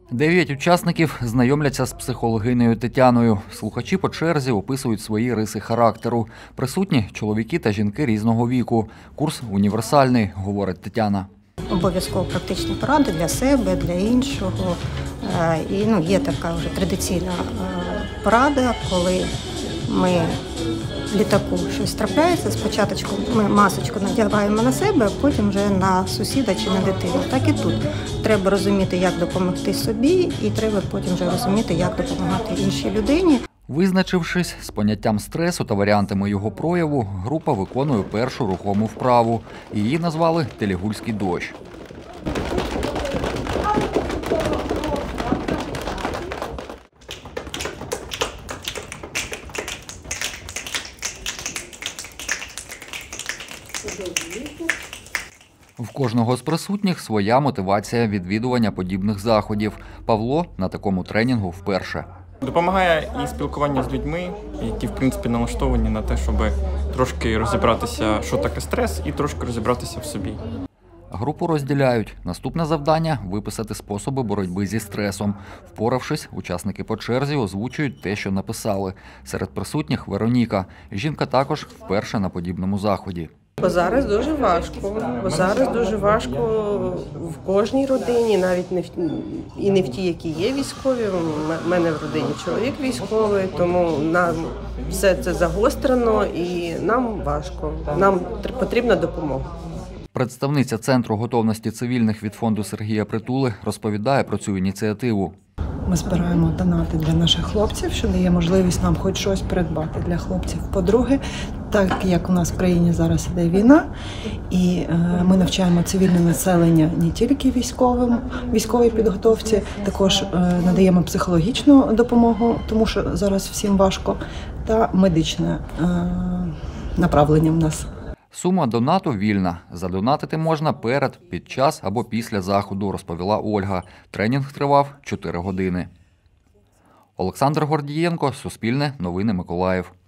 9 учасників знайомляться з психологинею Тетяною. Слухачі по черзі описують свої риси характеру. Присутні чоловіки та жінки різного віку. Курс універсальний, говорить Тетяна. Обов'язково практичні поради для себе, для іншого. І є така вже традиційна порада, коли ми в літаку щось трапляється, спочатку ми масочку надягаємо на себе, а потім вже на сусіда чи на дитину. Так і тут. Треба розуміти, як допомогти собі, і треба потім вже розуміти, як допомагати іншій людині. Визначившись з поняттям стресу та варіантами його прояву, група виконує першу рухому вправу. Її назвали «Телігульський дощ». В кожного з присутніх своя мотивація відвідування подібних заходів. Павло на такому тренінгу вперше. Допомагає і спілкування з людьми, які, в принципі, налаштовані на те, щоб трошки розібратися, що таке стрес, і трошки розібратися в собі. Групу розділяють. Наступне завдання – виписати способи боротьби зі стресом. Впоравшись, учасники по черзі озвучують те, що написали. Серед присутніх – Вероніка. Жінка також вперше на подібному заході. Бо зараз дуже важко в кожній родині, навіть не в тій, які є військові. У мене в родині чоловік військовий, тому нам все це загострено і нам важко. Нам потрібна допомога. Представниця Центру готовності цивільних від фонду Сергія Притули розповідає про цю ініціативу. Ми збираємо донати для наших хлопців, що дає можливість нам хоч щось придбати для хлопців. По-друге, так як у нас в країні зараз іде війна, і ми навчаємо цивільне населення не тільки військовій підготовці, також надаємо психологічну допомогу, тому що зараз всім важко, та медичне направлення в нас. Сума донату вільна. Задонатити можна перед, під час або після заходу, розповіла Ольга. Тренінг тривав 4 години. Олександр Гордієнко, Суспільне, Новини Миколаїв.